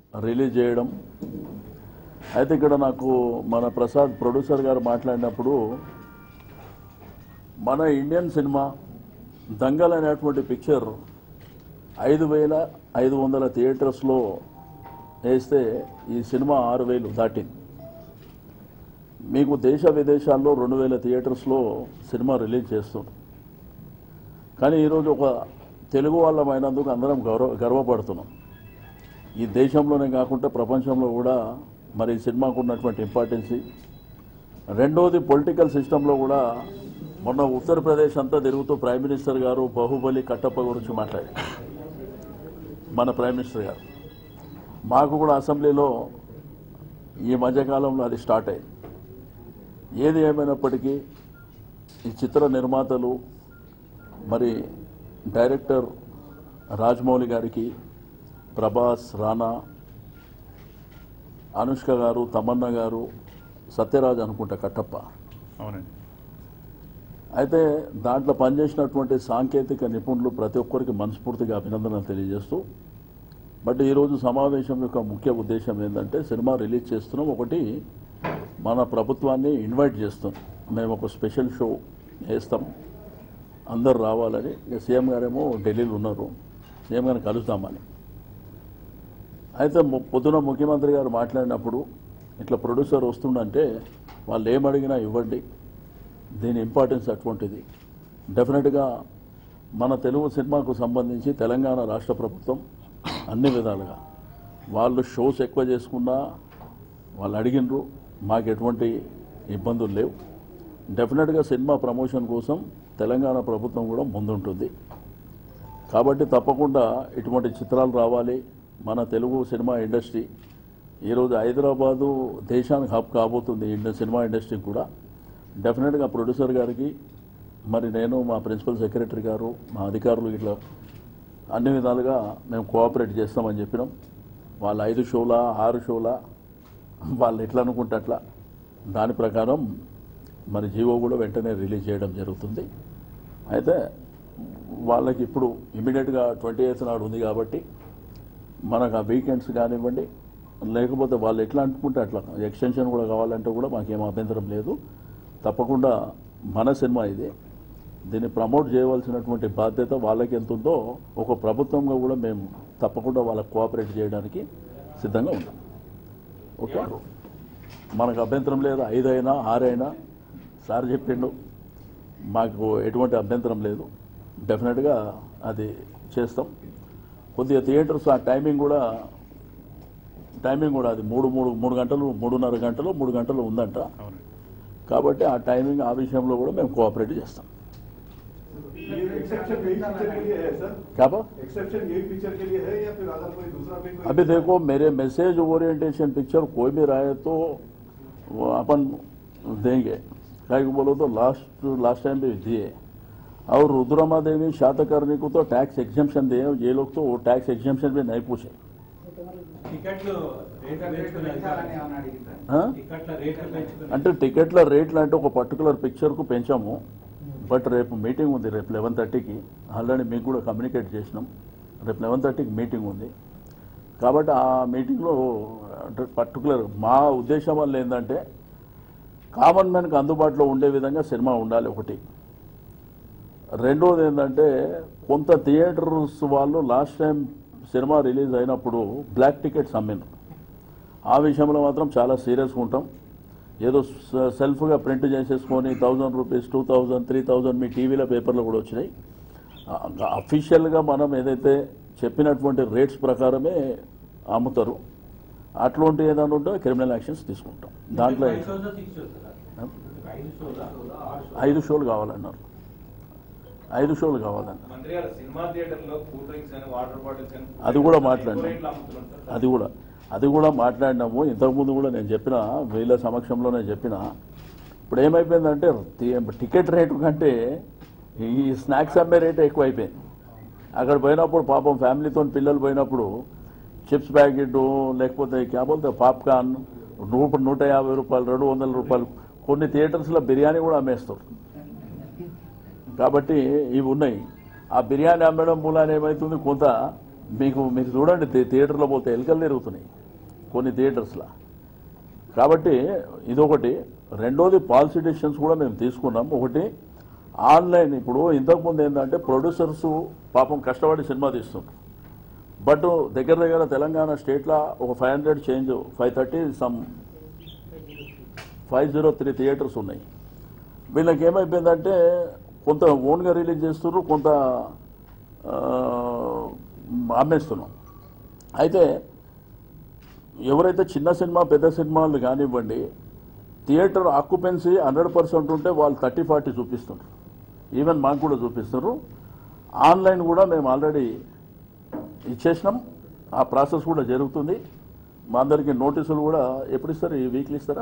Release చేయడం. అయితే ఇక్కడ నాకు మన ప్రసాద్ ప్రొడ్యూసర్ గారు మాట్లాడినప్పుడు మన ఇండియన్ సినిమా దంగల్ అనేటువంటి పిక్చర్ 5,500 థియేటర్స్లో వేస్తే ఈ సినిమా 6,000 దాటింది. మీకు దేశ విదేశాల్లో 2,000 థియేటర్స్లో సినిమా రిలీజ్ చేస్తుంది. కానీ ఈరోజు ఒక తెలుగు వాళ్ళమైనందుకు అందరం గర్వపడుతున్నాం. ఈ దేశంలోనే కాకుండా ప్రపంచంలో కూడా మరి ఈ సినిమాకు ఉన్నటువంటి ఇంపార్టెన్సీ. రెండోది పొలిటికల్ సిస్టంలో కూడా మొన్న ఉత్తరప్రదేశ్ అంతా తిరుగుతూ ప్రైమ్ మినిస్టర్ గారు బాహుబలి కట్టప్ప గురించి మాట్లాడారు. మన ప్రైమ్ మినిస్టర్ గారు మాకు కూడా అసెంబ్లీలో ఈ మధ్యకాలంలో అది స్టార్ట్ అయింది. ఏది ఏమైనప్పటికీ ఈ చిత్ర నిర్మాతలు మరి డైరెక్టర్ రాజమౌళి గారికి, ప్రభాస్, రానా, అనుష్క గారు, తమన్నా గారు, సత్యరాజ్ అనుకుంటా కట్టప్ప, అవునండి. అయితే దాంట్లో పనిచేసినటువంటి సాంకేతిక నిపుణులు ప్రతి ఒక్కరికి మనస్ఫూర్తిగా అభినందనలు తెలియజేస్తూ, బట్ ఈరోజు సమావేశం యొక్క ముఖ్య ఉద్దేశం ఏంటంటే సినిమా రిలీజ్ చేస్తున్నాం. ఒకటి మన ప్రభుత్వాన్ని ఇన్వైట్ చేస్తున్నాం. మేము ఒక స్పెషల్ షో వేస్తాం, అందరు రావాలని. సీఎం గారేమో ఢిల్లీలో ఉన్నారు, సీఎం గారిని కలుద్దామని. అయితే పొద్దున ముఖ్యమంత్రి గారు మాట్లాడినప్పుడు ఇట్లా ప్రొడ్యూసర్ వస్తుండంటే వాళ్ళు ఏమడిగినా ఇవ్వండి, దీని ఇంపార్టెన్స్ అటువంటిది. డెఫినెట్గా మన తెలుగు సినిమాకు సంబంధించి తెలంగాణ రాష్ట్ర ప్రభుత్వం అన్ని విధాలుగా వాళ్ళు షోస్ ఎక్కువ చేసుకున్నా వాళ్ళు అడిగినరు, మాకు ఎటువంటి ఇబ్బందులు లేవు. డెఫినెట్గా సినిమా ప్రమోషన్ కోసం తెలంగాణ ప్రభుత్వం కూడా ముందుంటుంది. కాబట్టి తప్పకుండా ఇటువంటి చిత్రాలు రావాలి. మన తెలుగు సినిమా ఇండస్ట్రీ ఈరోజు హైదరాబాదు దేశానికి హబ్ కాబోతుంది సినిమా ఇండస్ట్రీ కూడా. డెఫినెట్గా ప్రొడ్యూసర్ గారికి మరి నేను, మా ప్రిన్సిపల్ సెక్రటరీ గారు, మా అధికారులు ఇట్లా అన్ని విధాలుగా మేము కోఆపరేట్ చేస్తామని చెప్పినాం. వాళ్ళు 5 షోలా 6 షోలా వాళ్ళు ఎట్లా అనుకుంటే అట్లా దాని ప్రకారం మరి జీవో కూడా వెంటనే రిలీజ్ చేయడం జరుగుతుంది. అయితే వాళ్ళకి ఇప్పుడు ఇమీడియట్గా 28th నాడు ఉంది కాబట్టి మనకు ఆ వీకెండ్స్ కానివ్వండి, లేకపోతే వాళ్ళు ఎట్లా అనుకుంటే అట్లా ఎక్స్టెన్షన్ కూడా కావాలంటే కూడా మాకేం అభ్యంతరం లేదు. తప్పకుండా మన సినిమా ఇది, దీన్ని ప్రమోట్ చేయవలసినటువంటి బాధ్యత వాళ్ళకి ఎంత ఉందో ఒక ప్రభుత్వంగా కూడా మేము తప్పకుండా వాళ్ళకి కోఆపరేట్ చేయడానికి సిద్ధంగా ఉన్నాం. ఓకే, మనకు అభ్యంతరం లేదు. 5 అయినా 6 అయినా సార్ చెప్పిండు, మాకు ఎటువంటి అభ్యంతరం లేదు. డెఫినెట్గా అది చేస్తాం. కొద్దిగా థియేటర్స్ ఆ టైమింగ్ కూడా అది 3 గంటలు 3.5 గంటలు 3 గంటలు ఉందంట. కాబట్టి ఆ టైమింగ్ ఆ విషయంలో కూడా మేము కోఆపరేట్ చేస్తాం. अभी देखो मेरे मैसेज ओरिएंटेशन पिक्चर कोई भी रहा है तो अपन देंगे, क्या बोलो तो लास्ट टाइम भी दिए. और रुद्रमा देवी शातकर्णी को तो टैक्स एग्जम्पशन दिए, ये लोग तो टैक्स एग्जम्पशन भी नहीं पूछे. అంటే టికెట్ల రేట్లు అంటే ఒక పర్టికులర్ పిక్చర్కు పెంచాము. బట్ రేపు మీటింగ్ ఉంది, రేపు 11:30కి ఆల్రెడీ మీకు కూడా కమ్యూనికేట్ చేసినాం. రేపు 11:30కి మీటింగ్ ఉంది. కాబట్టి ఆ మీటింగ్లో పర్టికులర్ మా ఉద్దేశం వల్ల ఏంటంటే కామన్ మ్యాన్కి అందుబాటులో ఉండే విధంగా సినిమా ఉండాలి ఒకటి. రెండోది ఏంటంటే కొంత థియేటర్స్ వాళ్ళు లాస్ట్ టైం సినిమా రిలీజ్ అయినప్పుడు బ్లాక్ టికెట్స్ అమ్మినారు. ఆ విషయంలో మాత్రం చాలా సీరియస్గా ఉంటాం. ఏదో సెల్ఫ్గా ప్రింట్ చేసేసుకొని 1000 రూపీస్ 2000 3000 మీ టీవీలో పేపర్లో కూడా వచ్చినాయి. అఫీషియల్గా మనం ఏదైతే చెప్పినటువంటి రేట్స్ ప్రకారమే అమ్ముతారు. అట్లాంటి ఏదైనా ఉంటే క్రిమినల్ యాక్షన్స్ తీసుకుంటాం. దాంట్లో 5 షోలు కావాలన్నారు. 5 షోలు కావాలన్నారు. అది కూడా మాట్లాడినాము. ఇంతకుముందు కూడా నేను చెప్పిన వీళ్ళ సమక్షంలోనే చెప్పిన. ఇప్పుడు ఏమైపోయిందంటే టికెట్ రేటు కంటే ఈ స్నాక్స్ అమ్మే రేట్ ఎక్కువ అయిపోయింది. అక్కడ పోయినప్పుడు పాపం ఫ్యామిలీతో పిల్లలు పోయినప్పుడు చిప్స్ ప్యాకెట్ లేకపోతే క్యాబోల్తే పాప్కార్న్ 150 రూపాయలు 200 రూపాయలు, కొన్ని థియేటర్స్లో బిర్యానీ కూడా అమ్మేస్తారు. కాబట్టి ఇవి ఉన్నాయి. ఆ బిర్యానీ అమ్మడం మూలాన ఏమవుతుంది, కొంత మీరు చూడండి థియేటర్లో పోతే ఎలుకలు తిరుగుతున్నాయి కొన్ని థియేటర్స్లో. కాబట్టి ఇదొకటి. రెండోది పాలసీ డెసిషన్స్ కూడా మేము తీసుకున్నాం. ఒకటి ఆన్లైన్. ఇప్పుడు ఇంతకుముందు ఏంటంటే ప్రొడ్యూసర్స్ పాపం కష్టపడి సినిమా తీస్తుంటారు. బట్ దగ్గర తెలంగాణ స్టేట్లో ఒక 500 చేంజ్ 530 సమ్ 503 థియేటర్స్ ఉన్నాయి. వీళ్ళకి ఏమైపోయిందంటే కొంత ఓన్గా రిలీజ్ చేస్తున్నారు, కొంత అమ్మేస్తున్నాం. అయితే ఎవరైతే చిన్న సినిమా పెద్ద సినిమాలు కానివ్వండి, థియేటర్ ఆక్యుపెన్సీ 100% ఉంటే వాళ్ళు 30-40 చూపిస్తున్నారు. ఈవెన్ మాకు కూడా చూపిస్తున్నారు. ఆన్లైన్ కూడా మేము ఆల్రెడీ ఇచ్చేసినాం. ఆ ప్రాసెస్ కూడా జరుగుతుంది. మా అందరికీ నోటీసులు కూడా ఎప్పుడు ఇస్తారు? ఈ వీక్లీ ఇస్తారా?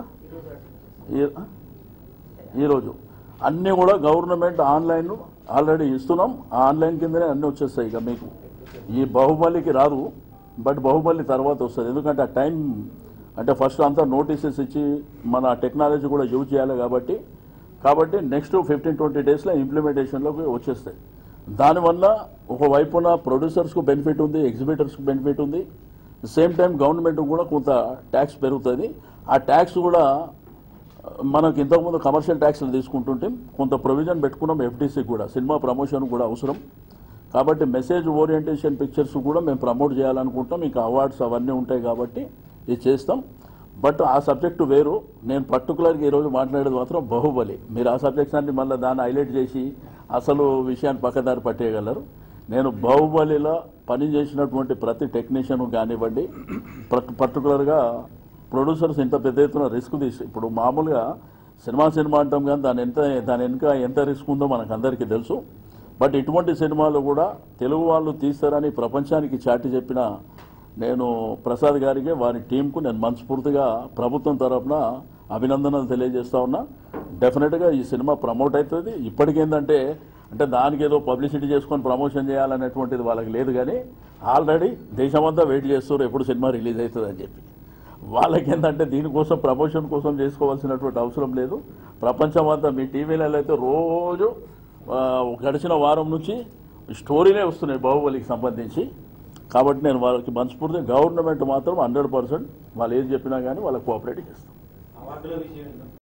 ఈరోజు అన్నీ కూడా గవర్నమెంట్ ఆన్లైన్ ఆల్రెడీ ఇస్తున్నాం. ఆ ఆన్లైన్ కిందనే అన్నీ వచ్చేస్తాయి. ఇక మీకు ఈ బాహుబలికి రాదు, బట్ బాహుబలి తర్వాత వస్తుంది. ఎందుకంటే ఆ టైం అంటే ఫస్ట్ అంతా నోటీసెస్ ఇచ్చి మన టెక్నాలజీ కూడా యూజ్ చేయాలి కాబట్టి నెక్స్ట్ 15-20 డేస్లో ఇంప్లిమెంటేషన్లోకి వచ్చేస్తాయి. దానివల్ల ఒకవైపున ప్రొడ్యూసర్స్కు బెనిఫిట్ ఉంది, ఎగ్జిబిటర్స్కు బెనిఫిట్ ఉంది. సేమ్ టైం గవర్నమెంట్ కూడా కొంత ట్యాక్స్ పెరుగుతుంది. ఆ ట్యాక్స్ కూడా మనకు ఇంతకుముందు కమర్షియల్ ట్యాక్స్లు తీసుకుంటుంటే కొంత ప్రొవిజన్ పెట్టుకున్నాం. ఎఫ్టీసీ కూడా సినిమా ప్రమోషన్ కూడా అవసరం. కాబట్టి మెసేజ్ ఓరియంటేషన్ పిక్చర్స్ కూడా మేము ప్రమోట్ చేయాలనుకుంటాం. ఇంకా అవార్డ్స్ అవన్నీ ఉంటాయి కాబట్టి ఇది చేస్తాం. బట్ ఆ సబ్జెక్టు వేరు. నేను పర్టికులర్గా ఈరోజు మాట్లాడేది మాత్రం బాహుబలి. మీరు ఆ సబ్జెక్ట్స్ అన్ని మళ్ళీ దాన్ని హైలైట్ చేసి అసలు విషయాన్ని పక్కదారి పట్టేయగలరు. నేను బాహుబలిలో పనిచేసినటువంటి ప్రతి టెక్నీషియన్ కానివ్వండి, పర్టికులర్గా ప్రొడ్యూసర్స్ ఇంత పెద్ద ఎత్తున రిస్క్ తీసి, ఇప్పుడు మామూలుగా సినిమా అంటాం కానీ దాని వెనుక ఎంత రిస్క్ ఉందో మనకు అందరికీ తెలుసు. బట్ ఇటువంటి సినిమాలు కూడా తెలుగు వాళ్ళు తీస్తారని ప్రపంచానికి చాటి చెప్పిన నేను ప్రసాద్ గారికి, వారి టీంకు నేను మనస్ఫూర్తిగా ప్రభుత్వం తరఫున అభినందనలు తెలియజేస్తా ఉన్నా. డెఫినెట్గా ఈ సినిమా ప్రమోట్ అవుతుంది. ఇప్పటికేందంటే దానికి ఏదో పబ్లిసిటీ చేసుకొని ప్రమోషన్ చేయాలనేటువంటిది వాళ్ళకి లేదు. కానీ ఆల్రెడీ దేశమంతా వెయిట్ చేస్తారు ఎప్పుడు సినిమా రిలీజ్ అవుతుంది అని చెప్పి. వాళ్ళకి ఏంటంటే దీనికోసం ప్రమోషన్ కోసం చేసుకోవాల్సినటువంటి అవసరం లేదు. ప్రపంచం అంతా మీ టీవీలలో అయితే రోజు గడిచిన వారం నుంచి స్టోరీలే వస్తున్నాయి బాహుబలికి సంబంధించి. కాబట్టి నేను వాళ్ళకి మనస్ఫూర్తిగా గవర్నమెంట్ మాత్రం 100% వాళ్ళు ఏది చెప్పినా కానీ వాళ్ళకి కోఆపరేట్ చేస్తాం.